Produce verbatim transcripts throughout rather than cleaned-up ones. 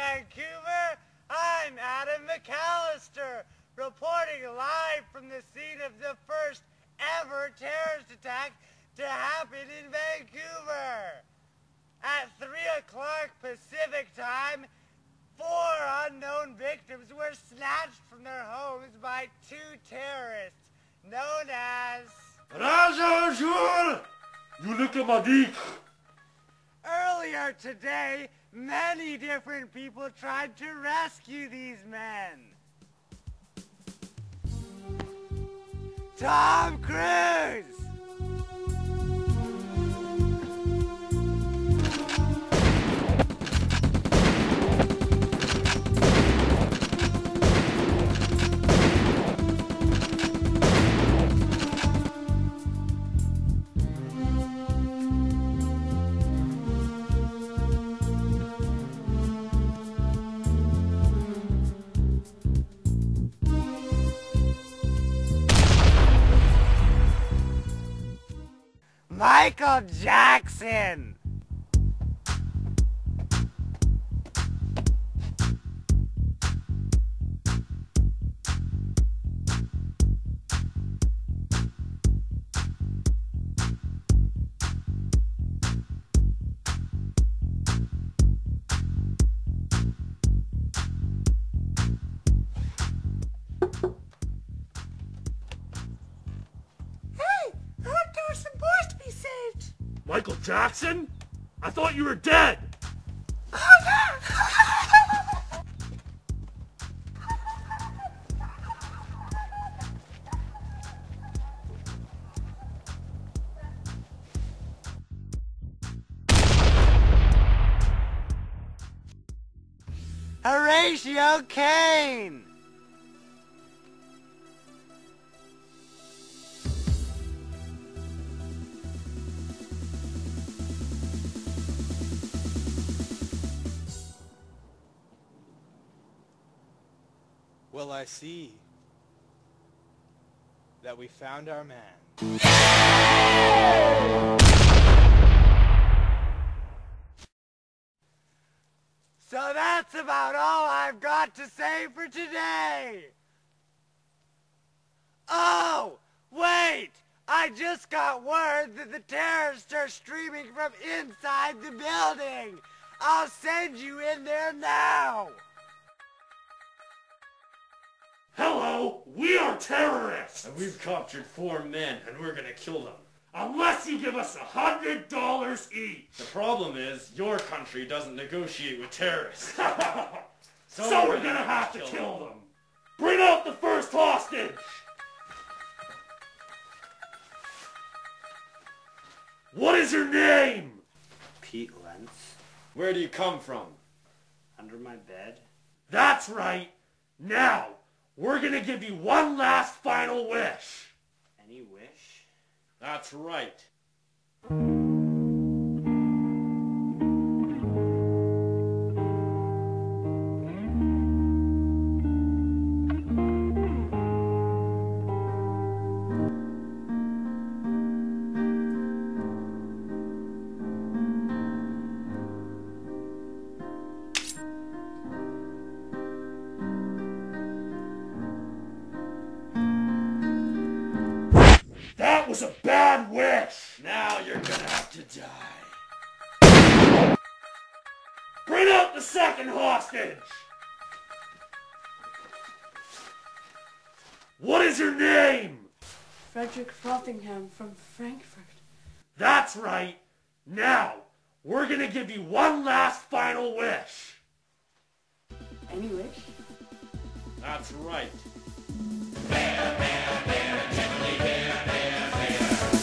Vancouver, I'm Adam McAllister, reporting live from the scene of the first ever terrorist attack to happen in Vancouver. At three o'clock Pacific time, four unknown victims were snatched from their homes by two terrorists known as... Raja Jul! You look at my dick! Earlier today, many different people tried to rescue these men. Tom Cruise! Michael Jackson! Michael Jackson? I thought you were dead! Horatio Kane! Well, I see that we found our man. So that's about all I've got to say for today. Oh, wait! I just got word that the terrorists are streaming from inside the building. I'll send you in there now. Hello, we are terrorists! And we've captured four men, and we're gonna kill them. Unless you give us a hundred dollars each! The problem is, your country doesn't negotiate with terrorists. so, so we're, we're gonna, gonna have to kill, kill them. them. Bring out the first hostage! What is your name? Pete Lentz. Where do you come from? Under my bed. That's right! Now! We're gonna give you one last final wish. Any wish? That's right. That was a bad wish! Now you're gonna have to die. Bring out the second hostage! What is your name? Frederick Frothingham from Frankfurt. That's right. Now, we're gonna give you one last final wish. Any wish? That's right. Bear, bear, bear, generally bear, bear, bear.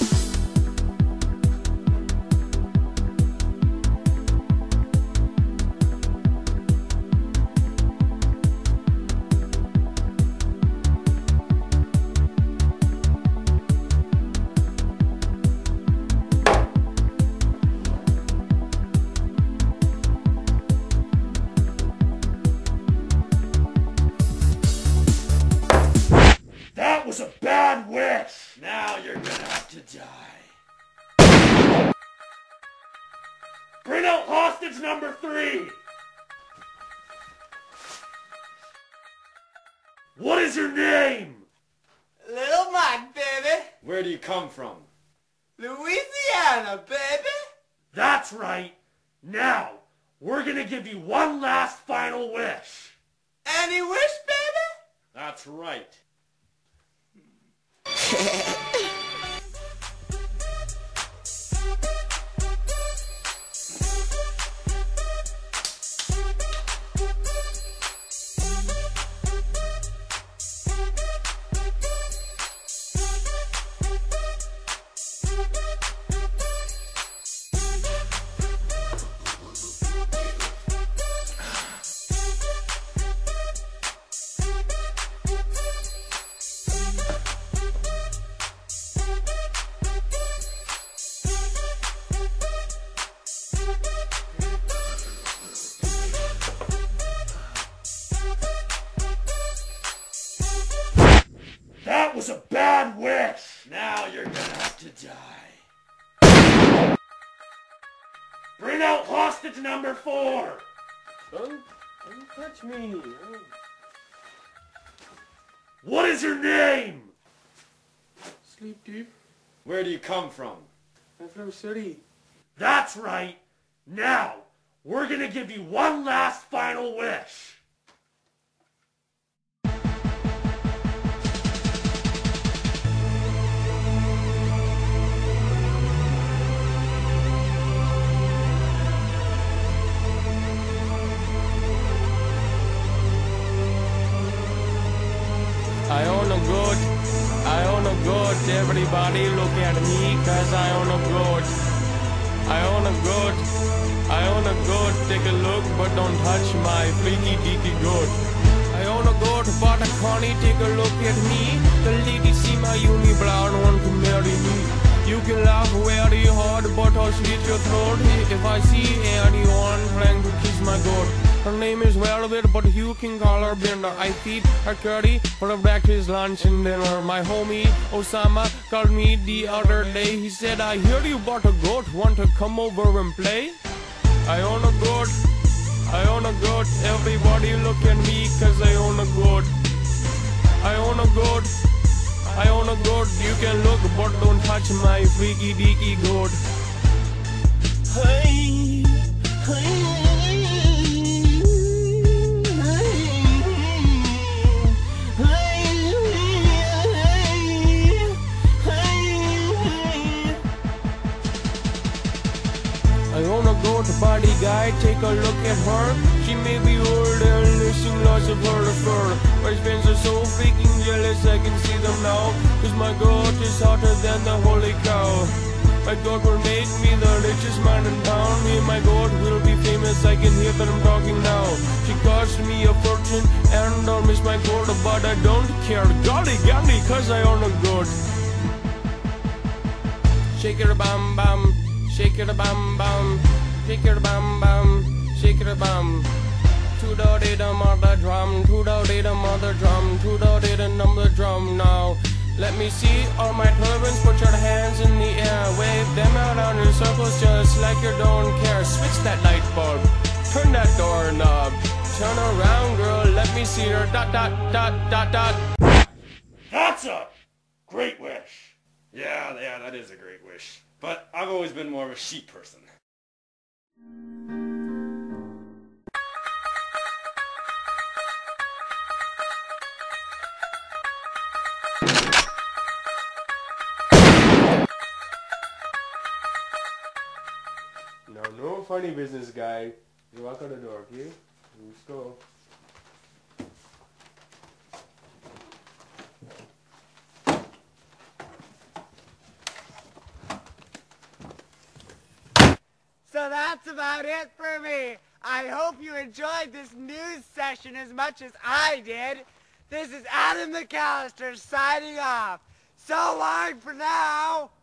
That was a bad wish! Now you're gonna have to die. Bring out hostage number three! What is your name? Little Mike, baby. Where do you come from? Louisiana, baby. That's right. Now, we're gonna give you one last final wish. Any wish, baby? That's right. That was a bad wish! Now you're gonna have to die. Bring out hostage number four! Don't, don't touch me. What is your name? Sleep deep. Where do you come from? I'm from city. That's right. Now, we're gonna give you one last final wish. I own a goat, I own a goat, everybody look at me cause I own a goat. I own a goat, I own a goat, take a look but don't touch my freaky deaky goat. I own a goat, but a connie, take a look at me. The lady see my unibrow and want to marry me. You can laugh very hard but I'll slit your throat if I see anyone trying to kiss my goat. Her name is Velvet, but you can call her Bender. I feed her curry for her breakfast, lunch, and dinner. My homie Osama called me the other day. He said, I hear you bought a goat, want to come over and play? I own a goat, I own a goat. Everybody look at me cause I own a goat. I own a goat, I own a goat. You can look but don't touch my freaky deaky goat. Hey, hey. I own a goat body guy, take a look at her. She may be old and missing lots of her fur. My friends are so freaking jealous, I can see them now. Cause my goat is hotter than the holy cow. My goat will make me the richest man in town. Me and my goat will be famous, I can hear that I'm talking now. She cost me a fortune and I'll miss my goat, but I don't care. Golly golly, cause I own a goat. Shake it a bam bam. Shake it a bam bam, shake it a bam bam, shake it a bam. Two da dee dum on the drum, two da dee dum on the drum, two da dee dum on the drum now. Let me see all my turbans, put your hands in the air, wave them around in circles just like you don't care. Switch that light bulb, turn that doorknob, turn around girl, let me see her dot dot dot dot dot. That's a great wish. Yeah, yeah, that is a great wish. But I've always been more of a sheep person. No, no funny business, guy. You walk out the door, okay? Let's go. So that's about it for me. I hope you enjoyed this news session as much as I did. This is Adam McAllister signing off. So long for now.